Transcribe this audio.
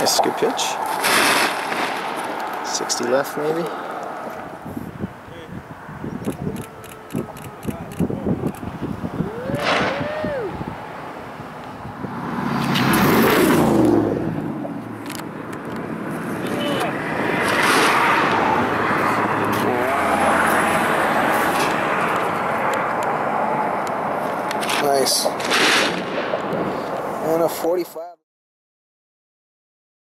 Nice, good pitch. 60 left maybe. Nice. And a 45.